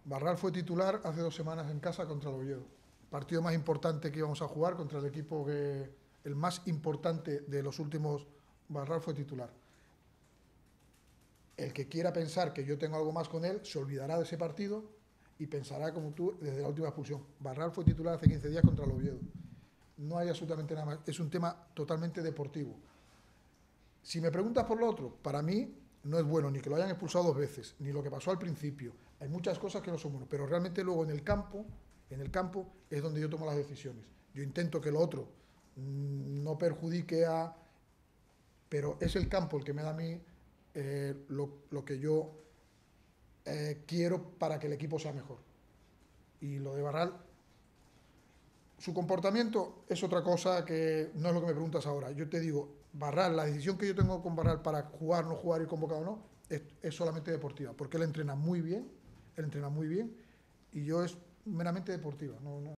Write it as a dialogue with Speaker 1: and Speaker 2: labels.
Speaker 1: Barral fue titular hace 2 semanas en casa contra el Oviedo. Partido más importante que íbamos a jugar contra el equipo que el más importante de los últimos. Barral fue titular. El que quiera pensar que yo tengo algo más con él se olvidará de ese partido y pensará como tú desde la última expulsión. Barral fue titular hace 15 días contra el Oviedo. No hay absolutamente nada más. Es un tema totalmente deportivo. Si me preguntas por lo otro, para mí no es bueno ni que lo hayan expulsado 2 veces, ni lo que pasó al principio. Hay muchas cosas que no son buenas, pero realmente luego en el campo es donde yo tomo las decisiones. Yo intento que lo otro no perjudique a... Pero es el campo el que me da a mí lo que yo quiero para que el equipo sea mejor. Y lo de Barral, su comportamiento es otra cosa que no es lo que me preguntas ahora. Yo te digo, Barral, la decisión que yo tengo con Barral para jugar, no jugar, ir convocado o no, es solamente deportiva, porque él entrena muy bien y yo es meramente deportiva. No, no.